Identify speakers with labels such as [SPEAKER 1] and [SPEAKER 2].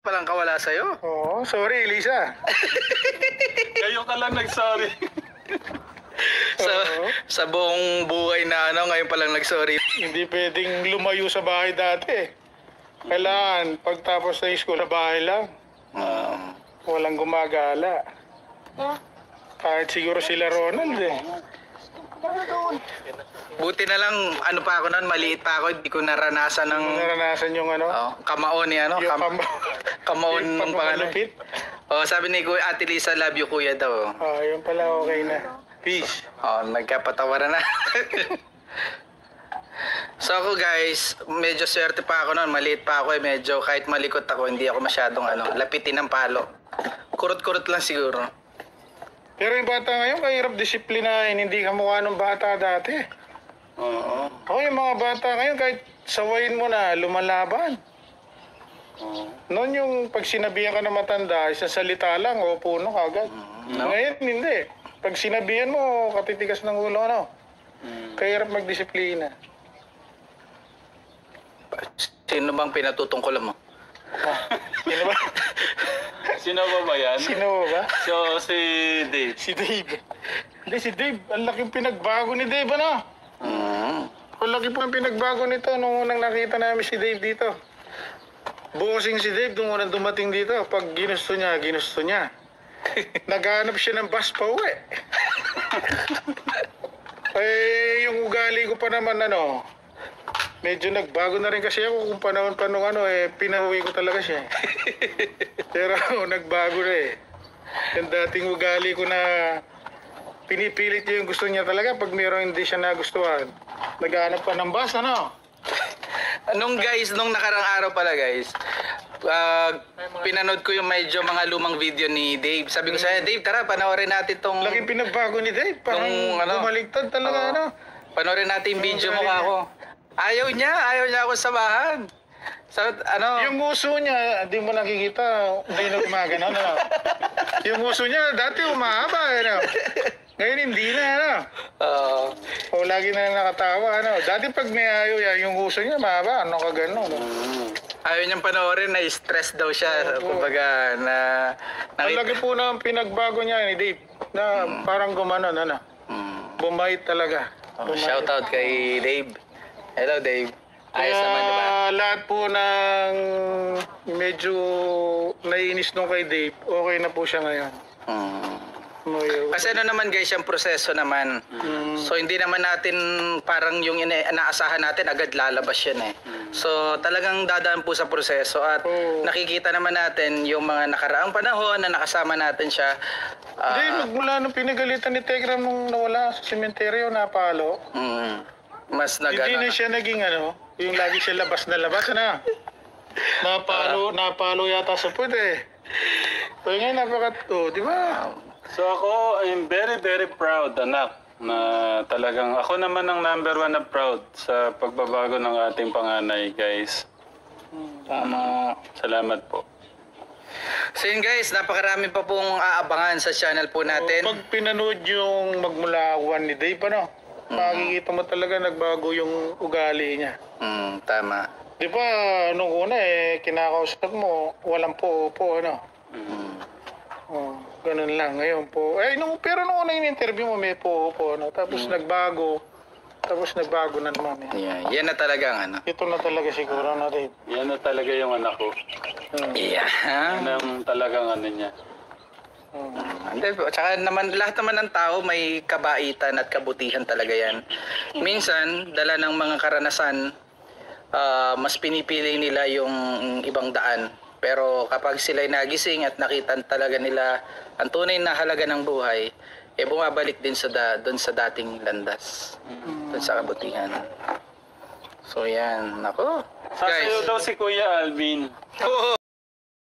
[SPEAKER 1] palang kawala sa'yo.
[SPEAKER 2] Oo, sorry, Elisa.
[SPEAKER 3] Kayo ka lang nag-sorry.
[SPEAKER 1] Sa,
[SPEAKER 2] Oo.
[SPEAKER 1] sa buong buhay na ngayon palang nag-sorry.
[SPEAKER 2] Hindi pwedeng lumayo sa bahay dati. Kailangan, pagtapos ng school, sa bahay lang. Walang gumagala. Kahit siguro sila Ronald eh.
[SPEAKER 1] Buti na lang, ano pa ako noon, maliit pa ako, hindi ko naranasan ng
[SPEAKER 2] Naranasan yung ano?
[SPEAKER 1] kamaon ni ano,
[SPEAKER 2] Yung
[SPEAKER 1] kamaon
[SPEAKER 2] yung
[SPEAKER 1] ng pangalan.
[SPEAKER 2] pagmalupit.
[SPEAKER 1] Sabi ni Kuya Ate Lisa, love you kuya daw.
[SPEAKER 2] Yun pala okay na. Peace.
[SPEAKER 1] Nagkapatawaran na. So ako guys, medyo swerte pa ako noon, maliit pa ako medyo kahit malikot ako, hindi ako masyadong lapitin ng palo. Kurot-kurot lang siguro.
[SPEAKER 2] Pero yung bata ngayon, kahirap disiplinahin. Hindi ka mukha ng bata dati.
[SPEAKER 3] Oo.
[SPEAKER 2] Yung mga bata ngayon, kahit sawayin mo na, lumalaban. Noon yung pag sinabihan ka na matanda, isang salita lang, opo no kagad. Ngayon, hindi. Pag sinabihan mo, katitigas ng ulo, ano? Kahirap magdisiplina.
[SPEAKER 1] Sino bang pinatutungkulan mo?
[SPEAKER 2] Sino ba?
[SPEAKER 3] Sino ba yan?
[SPEAKER 2] Sino ba?
[SPEAKER 3] So, si Dave.
[SPEAKER 2] Si Dave. Hindi, si Dave. Ang laking pinagbago ni Dave, ano? Ang laki po ang pinagbago nito nung unang nakita namin si Dave dito. Bossing si Dave nung unang dumating dito. Pag ginusto niya, ginusto niya. Naghanap siya ng bus pa uwi. Yung ugali ko pa naman, medyo nagbago na rin kasi ako kung panahon pa nung pinahuwi ko talaga siya. Pero nagbago na eh. Yung dating ugali ko na pinipilit niya yung gusto niya talaga pag mayroong hindi siya nagustuhan. Naghanap pa ng bus,
[SPEAKER 1] Nung nakarang araw pala guys, pinanood ko yung medyo mga lumang video ni Dave. Sabi ko sa'yo, Dave, tara, panoorin natin tong...
[SPEAKER 2] Laking pinagbago ni Dave. Parang bumaligtad talaga,
[SPEAKER 1] Panoorin natin yung video mo ako. Ayaw niya ako samahan. So,
[SPEAKER 2] Yung uso niya, di mo nakikita, hindi na gumagano, Yung uso niya, dati umahaba, Ngayon hindi na, O lagi na nakatawa, Dati pag may ayaw yan, yung uso niya, mahaba, ka gano'n,
[SPEAKER 1] Ayaw niyang panoorin, na-stress daw siya. Kumbaga,
[SPEAKER 2] Ang lagi po na pinagbago niya ni Dave, na parang gumanon, Bumait talaga.
[SPEAKER 1] Shoutout kay Dave. Hello, Dave. Ayos naman, di ba?
[SPEAKER 2] Lahat po ng medyo naiinis nung kay Dave, okay na po siya ngayon.
[SPEAKER 1] Kasi naman guys, yung proseso naman. So hindi naman natin parang yung inaasahan natin agad lalabas yan eh. So talagang dadaan po sa proseso at nakikita naman natin yung mga nakaraang panahon na nakasama natin siya.
[SPEAKER 2] Hindi, magmula nung pinagalitan ni Tegram nung nawala sa sementeryo, napalo.
[SPEAKER 1] Mas
[SPEAKER 2] Hindi na siya naging yung lagi siya labas na labas, Napalo yata sa puwet eh. So ngayon di ba?
[SPEAKER 3] So ako, I'm very, very proud, anak, na talagang ako naman ang number one na proud sa pagbabago ng ating panganay, guys.
[SPEAKER 1] Tama.
[SPEAKER 3] Salamat po.
[SPEAKER 1] So yun guys, napakarami pa pong aabangan sa channel po natin.
[SPEAKER 2] Pag pinanood yung magmula 1 ni Dave, makikita mo talaga nagbago yung ugali niya.
[SPEAKER 1] Tama.
[SPEAKER 2] Di ba, nung una kinakausap mo, walang po, ganun lang. Ngayon po. Pero nung una yung interview mo, may po, Tapos nagbago. Tapos nagbago na naman.
[SPEAKER 1] Yan na talaga ang
[SPEAKER 2] Ito na talaga siguro na Dave.
[SPEAKER 3] Yan na talaga yung anak ko. Yan ang talagang niya.
[SPEAKER 1] Tsaka naman, lahat naman ng tao may kabaitan at kabutihan talaga yan. Minsan, dala ng mga karanasan, mas pinipili nila yung ibang daan. Pero kapag sila'y nagising at nakita talaga nila ang tunay na halaga ng buhay, bumabalik din doon sa dating landas. Doon sa kabutihan. So yan, nako.
[SPEAKER 3] Sasayaw daw si Kuya Alvin.
[SPEAKER 1] Oo.